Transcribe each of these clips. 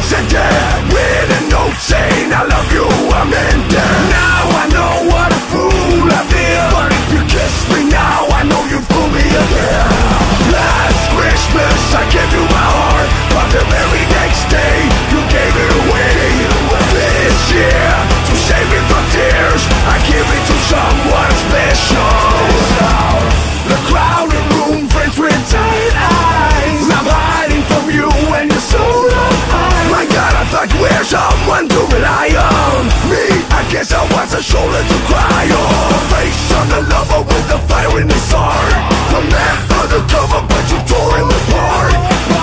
and dead, with a note saying I love you, I'm in debt. Now I know what a fool I feel, but if you kiss me now, I know you fool me again. Last Christmas I gave you my heart, but the very next day you gave it away. This year, to save me from tears, I give it to someone special. The crowded room, friends with tight eyes, I'm hiding from you and you're so alive. My God, I thought you were someone to rely on. Me, I guess I was a shoulder to cry on. The face of the lover with the fire in his heart. The man undercover, but you tore him apart.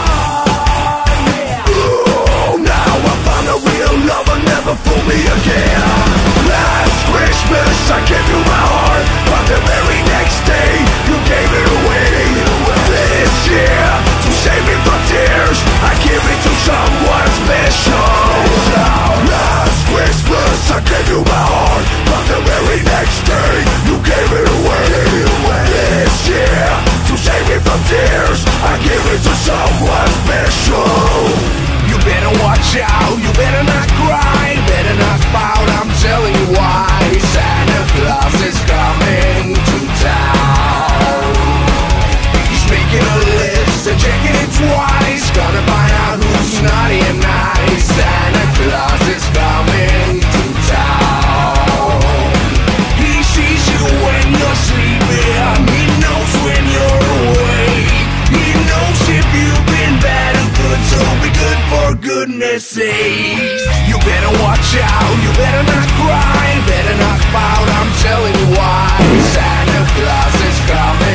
Oh, now I found a real lover, never fool me again. Last Christmas I gave you my heart, but the very next day you gave it away. This year, to save me from tears, I give it to someone special. Last Christmas I gave you my heart, but the very next day you gave it away. This year, to save me from tears, I give it to someone special. You better watch out, you better not cry, better not pout, I'm telling you why. Santa Claus is coming to town. He's making a list and checking it twice, gonna find out who's naughty and nice. Santa Claus is coming to town. He sees you when you're sleeping, he knows when you're awake. He knows if you've been bad or good, so be good for goodness sakes. You better watch out, you better not cry, better not pout, I'm telling you why. Santa Claus is coming